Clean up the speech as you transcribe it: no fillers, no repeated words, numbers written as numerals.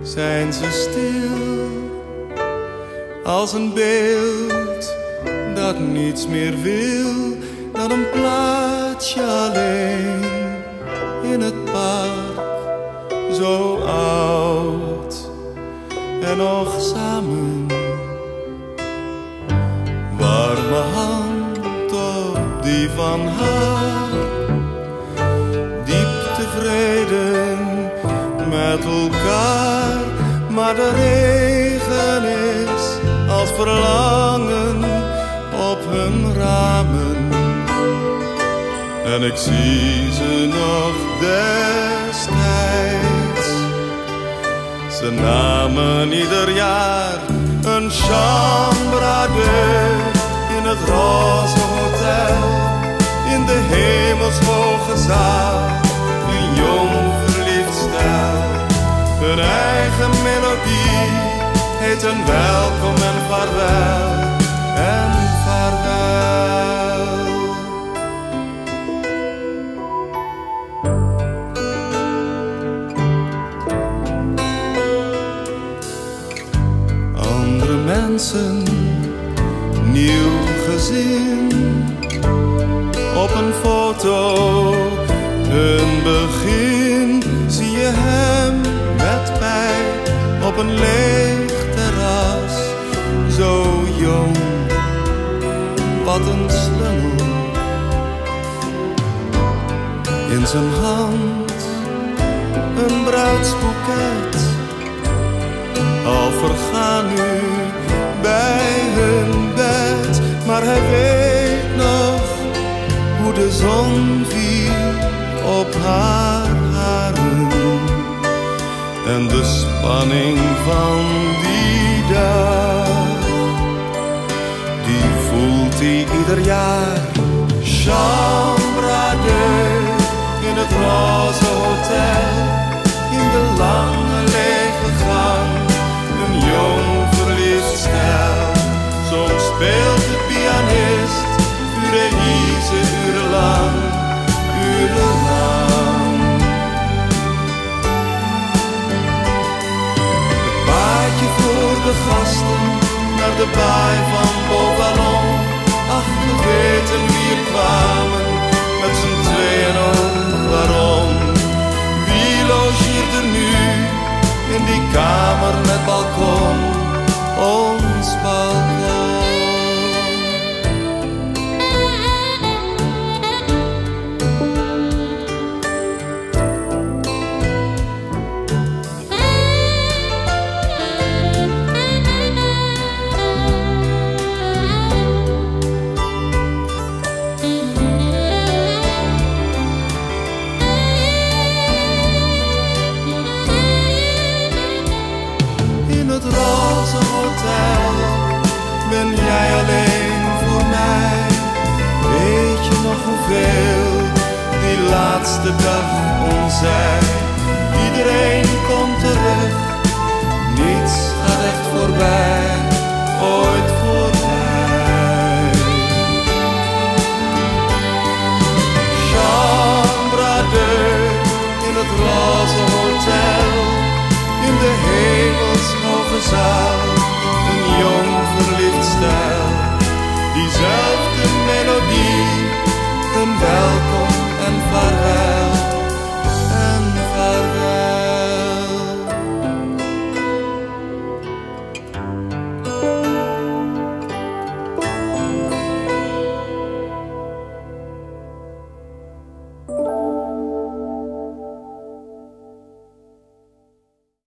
zijn ze stil, als een beeld dat niets meer wil dan een plaatsje alleen in het park, zo oud en nog samen. Warme hand op die van haar, diep tevreden met elkaar, maar de regen is als verlangen op hun ramen. En ik zie ze nog destijds. Ze namen ieder jaar een chambre à deux in het roze hotel, in de hemelshoge zaal, een jong verliefd stel. Hun eigen melodie heet een welkom en vaarwel en vaarwel. Andere mensen, nieuw gezin, op een foto, hun begin, zie je hem met mij op een leeg terras, zo jong, wat een slungel. In zijn hand een bruidsboeket, al vergaan nu bij hun bed, maar hij weet nog hoe de zon viel op haar haren. En de spanning van die dag, die voelt hij ieder jaar. Chambre à deux in het roze hotel, in de lange lege gang, een jong verliefd stel. Soms speelt de pianist Furelize urenlang, urenlang. Het paadje voor de gasten naar de baai van Beauvalon. Ach, we weten wie er kwamen, met z'n tweeën ook waarom. Wie logeert er nu in die kamer met balkon, ons balkon? Ben jij alleen voor mij? Weet je nog hoeveel die laatste dag ons zei? Iedereen